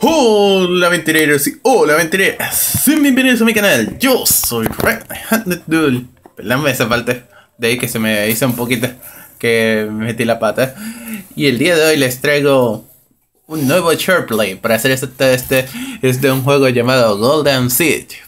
Hola aventureros y hola aventureras, bienvenidos a mi canal. Yo soy Red Duel. Perdóname esa parte de ahí que se me hizo un poquito que me metí la pata. Y el día de hoy les traigo un nuevo SharePlay. Para hacer este es de un juego llamado Golden Siege,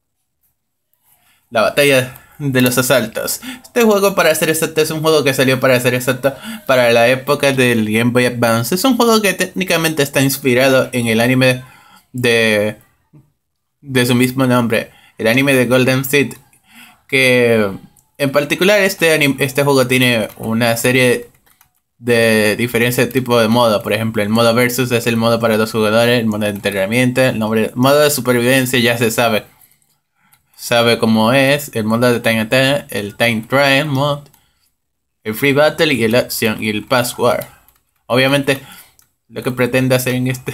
la batalla de los asaltos. Este juego, para ser exacto, es un juego que salió, para ser exacto, para la época del Game Boy Advance. Es un juego que técnicamente está inspirado en el anime de, de su mismo nombre, el anime de Golden Seed, que en particular este juego tiene una serie de diferentes tipos de modo. Por ejemplo, el modo versus es el modo para dos jugadores, el modo de entrenamiento, modo de supervivencia ya se sabe cómo es, el modo de time attack, el time trial mode, el free battle y el action y el pass war. Obviamente lo que pretende hacer en este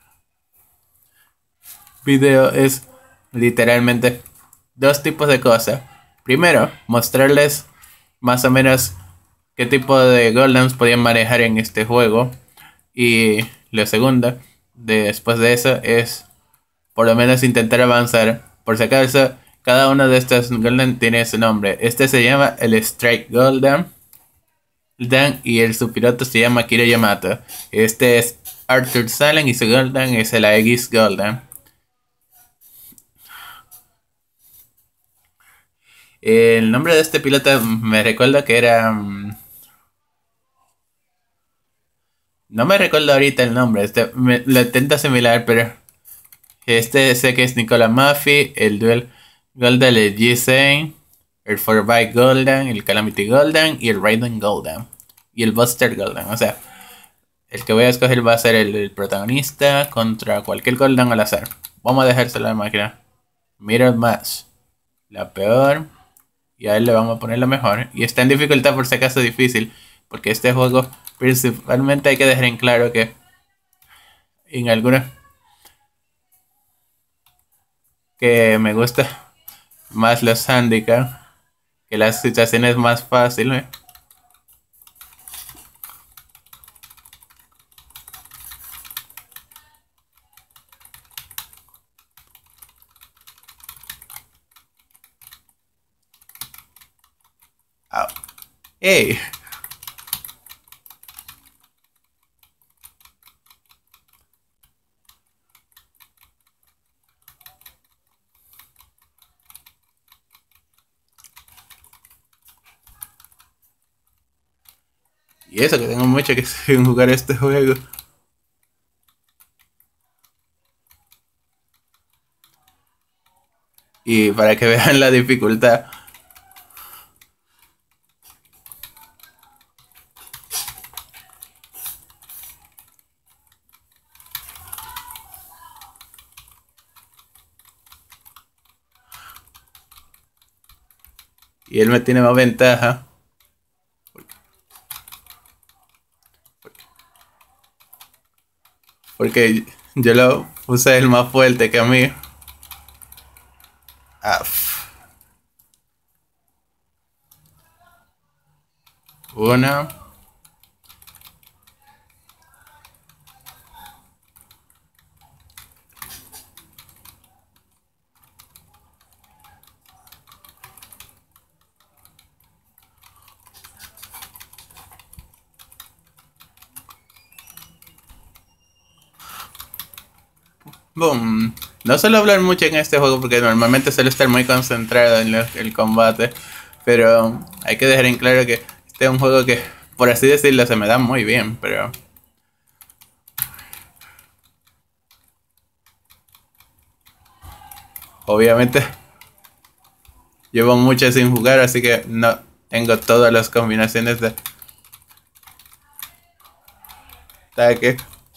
video es literalmente dos tipos de cosas. Primero, mostrarles más o menos qué tipo de golems podían manejar en este juego. Y lo segundo, después de eso, es por lo menos intentar avanzar. Por si acaso, cada uno de estos golem tiene su nombre. Este se llama el Strike Golem y el subpiloto se llama Kiro Yamato. Este es Arthur Salen y su golem es el Aegis Golem. El nombre de este piloto me recuerdo que era... no me recuerdo ahorita el nombre, lo intento similar, pero este sé que es Nicola Murphy, el Duel Golden, el G-Zane, el 4x Golden, el Calamity Golden y el Raiden Golden. Y el Buster Golden, o sea, el que voy a escoger va a ser el protagonista contra cualquier Golden al azar. Vamos a dejárselo a la máquina. Mirror Match, la peor, y a él le vamos a poner la mejor. Y está en dificultad por si acaso difícil, porque este juego principalmente hay que dejar en claro que en algunos que me gusta más los handicaps, que las situaciones más fáciles. Au. ¡Ey! Y eso que tengo mucho que jugar este juego. Y para que vean la dificultad. Y él me tiene más ventaja. Porque yo lo puse el más fuerte que a mí. Una. Boom. No suelo hablar mucho en este juego porque normalmente suelo estar muy concentrado en el combate. Pero hay que dejar en claro que este es un juego que, por así decirlo, se me da muy bien. Pero obviamente llevo mucho sin jugar, así que no tengo todas las combinaciones de ataque.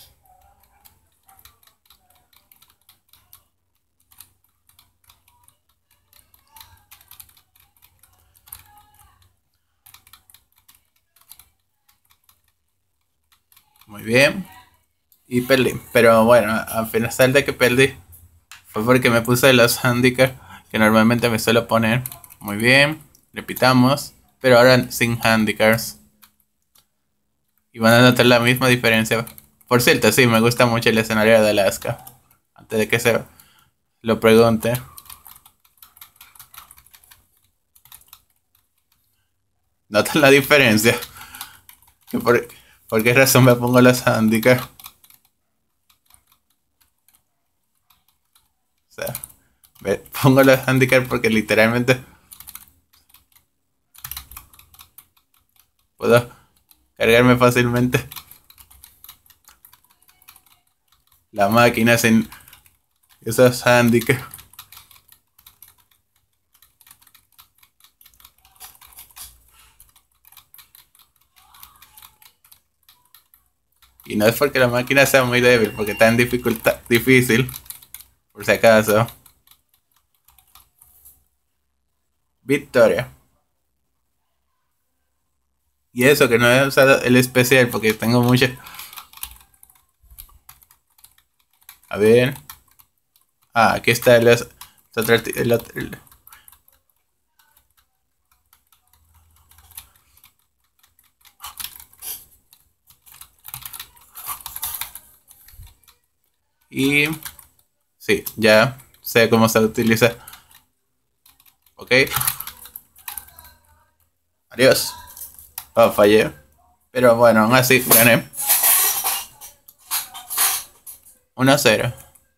Muy bien. Y perdí. Pero bueno, a pesar de que perdí, fue porque me puse los handicaps que normalmente me suelo poner. Muy bien. Repitamos. Pero ahora sin handicaps. Y van a notar la misma diferencia Por cierto, sí, me gusta mucho el escenario de Alaska. Antes de que se lo pregunte. ¿Notan la diferencia? ¿Por qué razón me pongo los handicaps? O sea, pongo los handicaps porque literalmente puedo cargarme fácilmente la máquina sin esos handicaps. Y no es porque la máquina sea muy débil, porque está en dificultad difícil, por si acaso. Victoria. Y eso que no he usado el especial porque tengo muchas. A ver. Ah, aquí está y sí, ya sé cómo se utiliza. Ok. Adiós. Oh, fallé. Pero bueno, aún así gané. 1-0.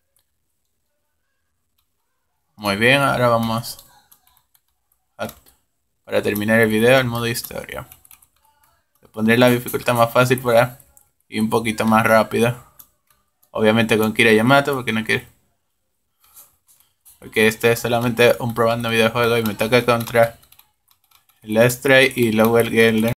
Muy bien, ahora vamos a, para terminar el video al modo historia. Le pondré la dificultad más fácil para y un poquito más rápido. Obviamente con Kira Yamato porque no quiere. Porque este es solamente un probando videojuego y me toca contra el Stray y luego el Galen.